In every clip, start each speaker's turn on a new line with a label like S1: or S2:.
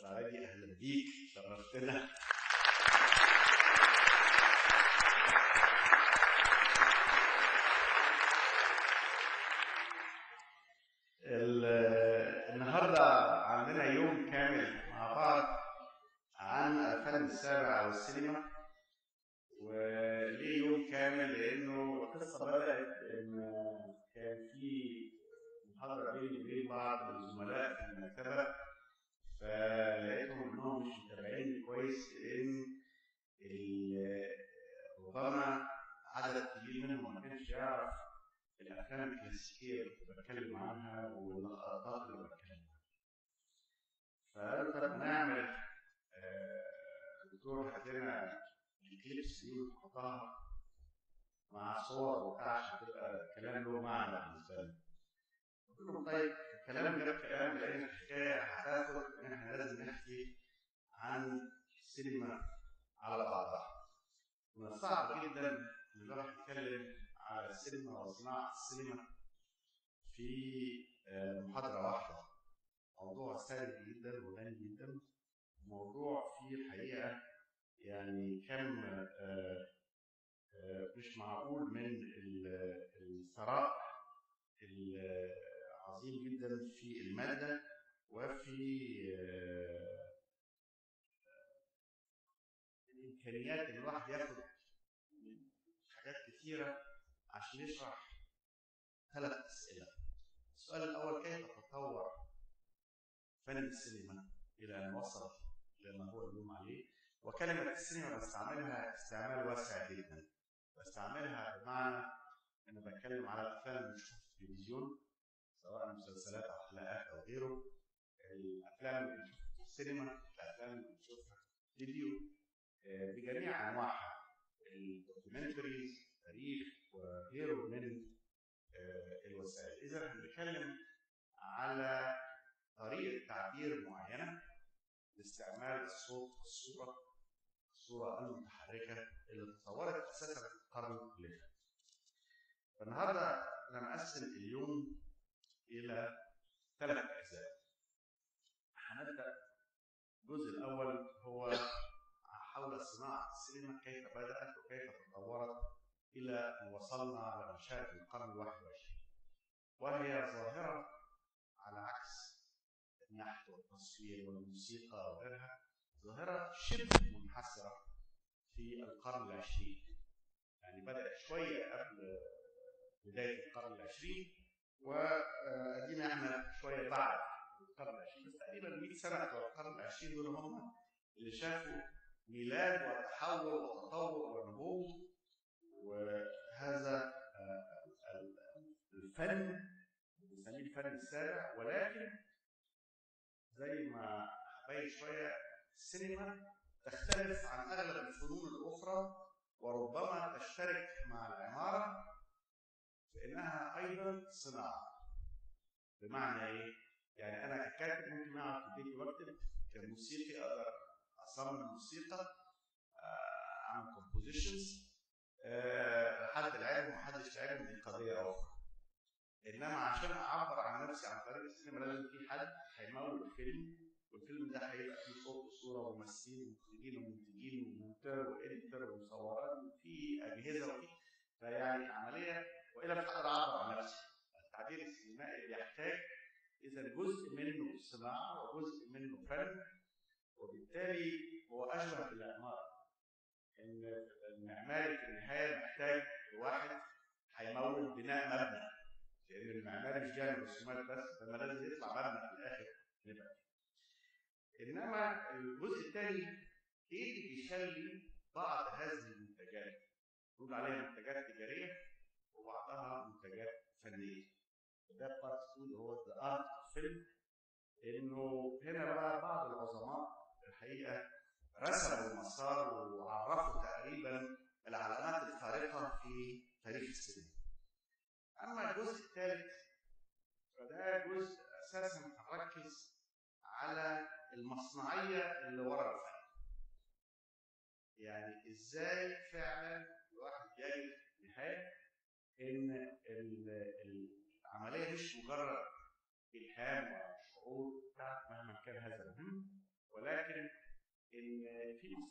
S1: السراجي، اهلا بيك، شرفتنا. النهارده عندنا يوم كامل مع بعض عن الفن السابع والسينما. وليه يوم كامل؟ لانه القصه بدات ان كان في محاضره بيني وبين بعض الزملاء في المكتبه، فلقيتهم انهم مش متابعين كويس، لان ربما عدد كبير منهم ما كانش يعرف الافلام الكلاسيكيه اللي كنت بتكلم عنها واللقطات اللي بتكلم عنها. فقالوا طب نعمل دكتور هات لنا الكليبس دي ونحطها مع صور وبتاع عشان تبقى الكلام له معنى بالنسبه لنا. قلت لهم طيب، الكلام جاب كلام، لان الحكايه هتاخد ان احنا لازم نحكي عن السينما على بعضها. من الصعب جدا ان الواحد يتكلم على السينما وصناعه السينما في محاضره واحده. موضوع سهل جدا وغني جدا، موضوع فيه الحقيقه يعني كم مش معقول من الثراء العظيم جدا في الماده وفي الامكانيات اللي الواحد ياخد من حاجات كثيره عشان يشرح 3 اسئله. السؤال الاول: كيف تطور فن السينما الى ان وصل لما هو اليوم عليه؟ وكلمه السينما بستعملها استعمال واسع جدا، بستعملها بمعنى انا بتكلم على الافلام اللي بنشوفها في التلفزيون، سواء مسلسلات او حلقات او غيره، الافلام اللي بنشوفها في السينما، الافلام اللي بنشوفها في الفيديو بجميع انواعها، الدوكيومنتريز، التاريخ وغيره من الوسائل. اذا احنا بنتكلم على طريقه تعبير معينه لاستعمال الصوت والصوره، الصوره المتحركه اللي تطورت اساسا في القرن اللي فات. فالنهارده انا مقسم اليوم الى 3 اجزاء. هنبدا الجزء الاول هو حول صناعه السينما، كيف بدات وكيف تطورت الى ان وصلنا لمشاهد القرن ال21، وهي ظاهره على عكس النحت والتصوير والموسيقى وغيرها، ظاهره شبه منحسره في القرن العشرين. يعني بدات شويه قبل بدايه القرن العشرين، وادينا احنا شويه بعد القرن العشرين، بس تقريبا 100 سنه بتوع القرن العشرين دول هم اللي شافوا ميلاد وتحول وتطور ونمو. وهذا الفن بنسميه الفن السابع، ولكن زي ما هبين شويه السينما تختلف عن اغلب الفنون الاخرى، وربما تشترك مع العماره في انها ايضا صناعه. بمعنى ايه؟ يعني انا ككاتب ممكن اقعد في البيت واكتب، كموسيقي اقدر اصمم موسيقى، اعمل كومبوزيشنز، حد العلم ومحدش العلم دي قضيه اخرى. انما عشان اعبر عن نفسي عن طريق السينما لازم في حد هيمول الفيلم، والفيلم ده هيبقى فيه صوت وصوره وممثلين ومخرجين ومنتجين ومونتير واديتور ومصورات وفي اجهزه وفي، فيعني عمليه، والا مش هقدر اعبر عن نفسي. التعبير السينمائي بيحتاج اذا جزء منه صناعه وجزء منه فن، وبالتالي هو اشبه بالعماره. ان المعماري في النهايه محتاج واحد هيمول بناء مبنى، لان المعماري مش بيعمل رسومات بس، فما لازم يطلع مبنى في الاخر نبقى. انما الجزء الثاني ايه اللي بيخلي بعض هذه المنتجات نقول عليها منتجات تجاريه وبعضها منتجات فنيه؟ ده بارت 2 اللي هو ذا ارت اوف فيلم. انه هنا بقى بعض العظماء الحقيقه رسموا المسار وعرفوا تقريبا العلامات الفارقه في تاريخ السينما. اما الجزء الثالث فده جزء اساسا هنركز على المصنعيه اللي ورا الفن. يعني ازاي فعلا الواحد يجد في النهايه ان العمليه مش مجرد الهام وشعور مهما كان هذا المهم،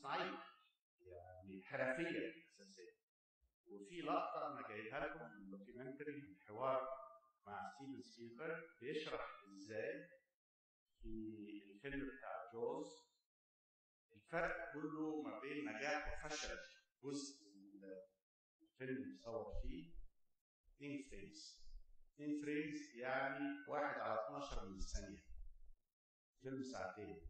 S1: صناعيه يعني حرفيه اساسيه. وفي لقطه انا جايبها لكم من دوكيومنتري من حوار مع ستيفن سبيلبرج بيشرح ازاي في الفيلم بتاع جوز الفرق كله ما بين نجاح وفشل جزء من الفيلم اللي صور فيه 2 فريمز. 2 فريمز يعني 1 على 12 من الثانيه، فيلم ساعتين.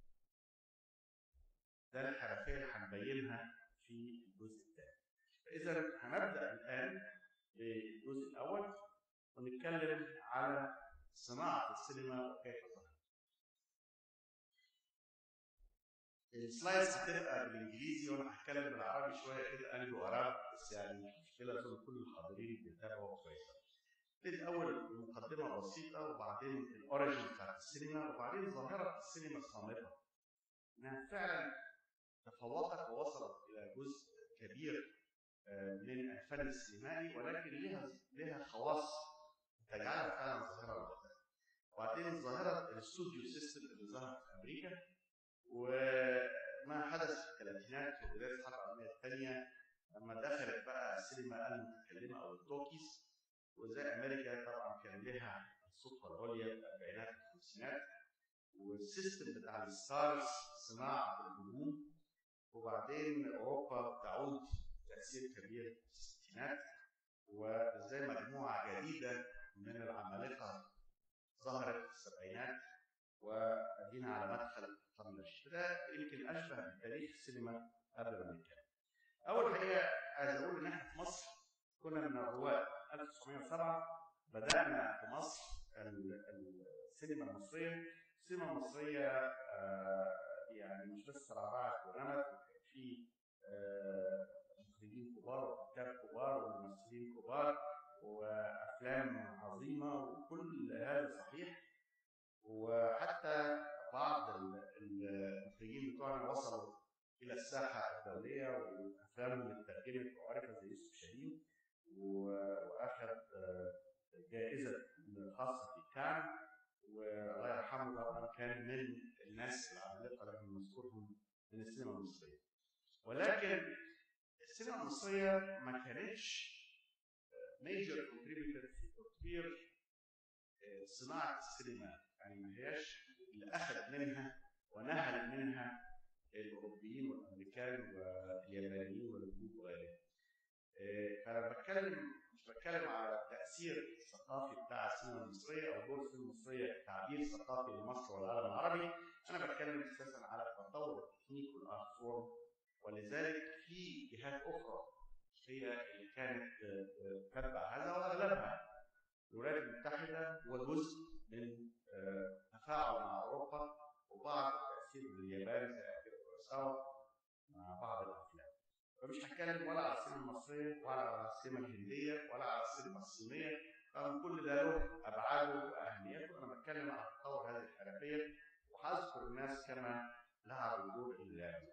S1: ده الحرفيه اللي هنبينها في الجزء الثاني. فاذا هنبدا الان بالجزء الاول ونتكلم على صناعه السينما وكيف ظهرت. السلايدز هتبقى بالانجليزي وانا هتكلم بالعربي شويه كده قلب وقرب، بس يعني كده اظن كل الحاضرين بيتابعوا كويس. نبتدي الاول بمقدمه بسيطه وبعدين الاوريجن بتاعت السينما وبعدين ظاهره السينما الصامته انها فعلا تفوقت ووصلت الى جزء كبير من الفن السينمائي، ولكن لها خواص تجعلها فعلا ظاهره لوحدها. وبعدين ظاهره الاستوديو سيستم اللي ظهرت في امريكا وما حدث في الثلاثينات وبدايه الحرب العالميه الثانيه لما دخلت بقى السينما المتكلمه او التوكيز. وزي امريكا طبعا كان لها السلطه العليا في الاربعينات والخمسينات، والسيستم بتاع الستارز صناعه النجوم. وبعدين اوروبا تعود تاثير كبير في الستينات، وازاي مجموعه جديده من العمالقه ظهرت في السبعينات وادينا على مدخل القرن العشرين. ده يمكن اشبه بتاريخ السينما قبل ما نتكلم. اول حاجه عايز اقول ان احنا في مصر كنا من الرواد. 1907 بدانا في مصر السينما المصريه. السينما المصريه يعني مش بس ترعرعت ورمت، وكان في مخرجين كبار وكتاب كبار وممثلين كبار وافلام عظيمه وكل هذا صحيح. وحتى بعض المخرجين بتوعنا وصلوا الى الساحه الدوليه وافلامهم اترجمت وعرفت زي يوسف شاهين واخذ جائزه خاصه في كان، والله يرحمه طبعا كان من الناس العمالقه اللي بنذكرهم من السينما المصريه. ولكن السينما المصريه ما كانتش ميجر كونتريبيوتور في تطوير صناعه السينما، يعني ما هياش اللي اخذ منها ونهل منها الاوروبيين والامريكان واليابانيين والهنود وغيرهم. فانا مش بتكلم على التاثير الثقافي بتاع السينما المصريه او دور السينما المصريه كتعبير ثقافي لمصر والعالم العربي. انا بتكلم اساسا على تطور التكنيك والارت فورم، ولذلك في جهات اخرى هي اللي كانت تتبع هذا، واغلبها الولايات المتحده وجزء من تفاعل مع اوروبا وبعض التاثير باليابان زي اكيرا كوروساوا مع بعض الافلام. فمش هتكلم ولا على السينما المصريه ولا على السينما الهنديه ولا على السينما الصينيه، طبعا كل ده له ابعاده واهميته. انا بتكلم على تطور هذه الحرفيه وهذكر الناس كما لعبوا دور اللازم.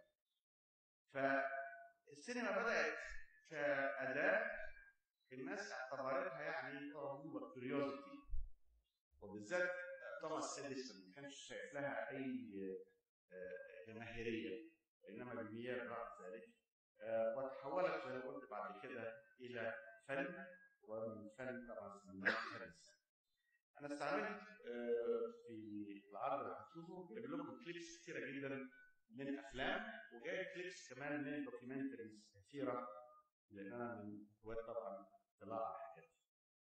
S1: فالسينما بدات كاداه الناس اعتبرتها يعني رغبه كيوريوزيتي، وبالذات توماس اديسون ما كانش شايف لها اي جماهيريه، انما بميال بعد ذلك وتحولت زي ما قلت بعد كده الى فن، ومن فن طبعا سميناه فن. انا استعملت في العرض اللي هتشوفه جايب لكم كليبس كثيره جدا من افلام، وجايب كليبس كمان من دوكيومنتريز كثيره، لان انا من هواة طبعا اطلاع على الحاجات دي.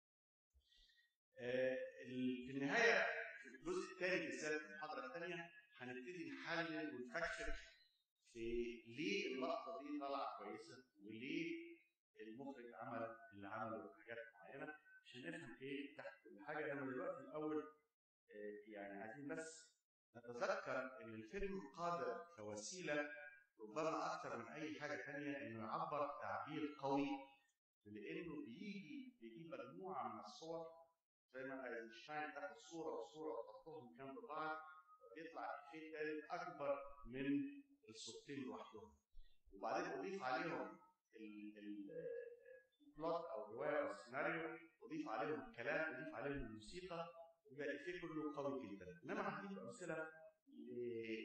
S1: في النهايه في الجزء الثاني بالذات في المحاضره الثانيه هنبتدي نحلل ونفكر في ليه اللقطه دي طلعت كويسه وليه المخرج عمل اللي عمله حاجات معينه عشان نفهم ايه تحت كل حاجه. انا دلوقتي الاول يعني عايزين بس نتذكر ان الفيلم قادر كوسيله ربما اكثر من اي حاجه ثانيه انه يعبر تعبير قوي، لانه بيجيب مجموعه من الصور زي ما ايزنشتاين تاخد صوره وصوره وتحطهم جنب بعض بيطلع افيه ثالث اكبر من الصورتين لوحدهم، وبعدين اضيف عليهم البلوت او الروايه او السيناريو، اضيف عليهم الكلام، اضيف عليهم الموسيقى، يبقى الافيه كله قوي جدا. انما هديك امثله